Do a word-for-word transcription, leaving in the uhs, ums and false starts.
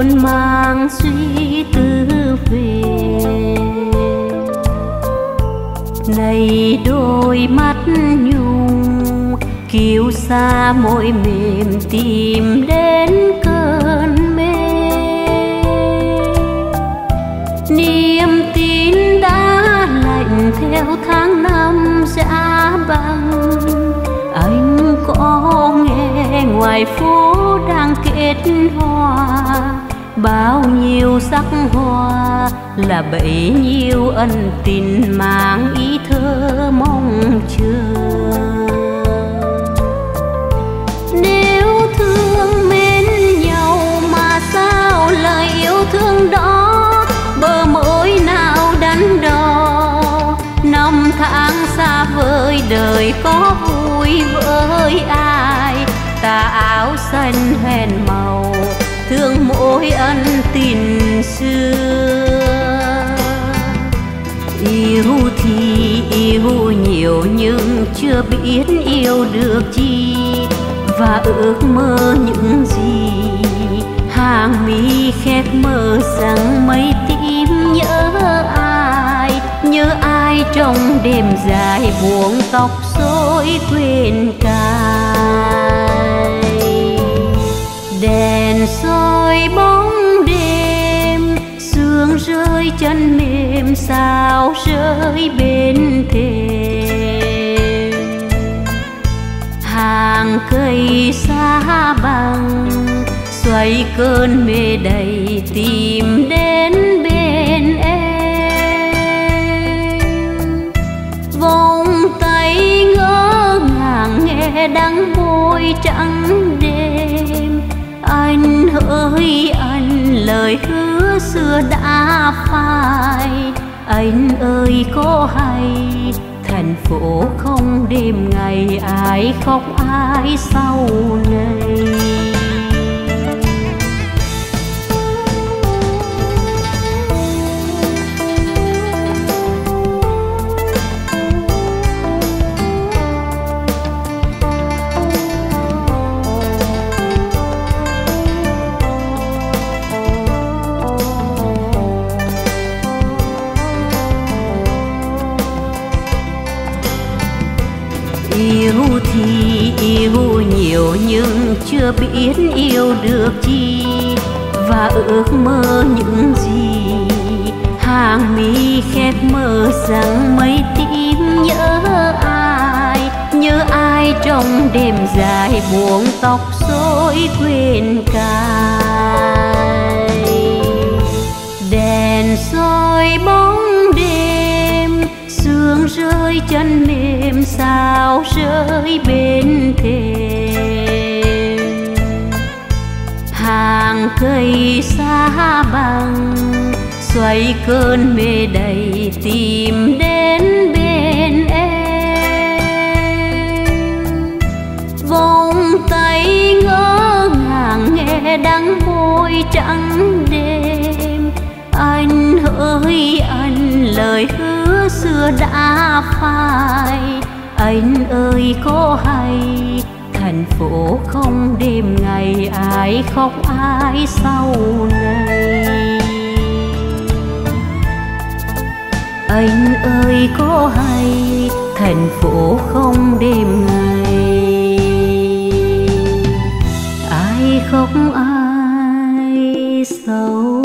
muộn màng suy tư về. Này đôi mắt nhung kiêu xa môi mềm tìm đến cơn mê. Niềm tin đã lạnh theo tháng năm giá băng. Anh có nghe ngoài phố đang kết hoa, bao nhiêu sắc hoa là bấy nhiêu ân tình mang ý thơ mong chờ. Nếu thương mến nhau mà sao lời yêu thương đó bờ môi nào đắn đo. Năm tháng xa vời đời có vui với ai, tà áo xanh hoen màu thương mỗi ân tình xưa. Yêu thì yêu nhiều nhưng chưa biết yêu được chi, và ước mơ những gì. Hàng mi khép mơ rằng mấy tim nhớ ai, nhớ ai trong đêm dài buông tóc rối quên cài. Đèn soi bóng đêm, sương rơi chân mềm sao rơi bên thềm. Hàng cây xa bằng xoay cơn mê đầy tìm đến bên em. Vòng tay ngỡ ngàng nghe đắng môi trắng đêm. Anh ơi anh lời hứa xưa đã phai. Anh ơi có hay thành phố không đêm ngày ai khóc ai sau này. Yêu thì yêu nhiều nhưng chưa biết yêu được chi, và ước mơ những gì. Hàng mi khép mơ rằng mấy tim nhớ ai, nhớ ai trong đêm dài buông tóc rối quên cài. Đèn soi bóng đêm, sương rơi chân mềm sao rơi bên thềm. Hàng cây xa bằng xoay cơn mê đầy tìm đến bên em. Vòng tay ngỡ ngàng nghe đắng môi trắng đêm. Anh ơi anh lời hứa xưa đã phai. Anh ơi có hay thành phố không đêm ngày ai khóc ai sau này. Anh ơi có hay thành phố không đêm ngày ai khóc ai sau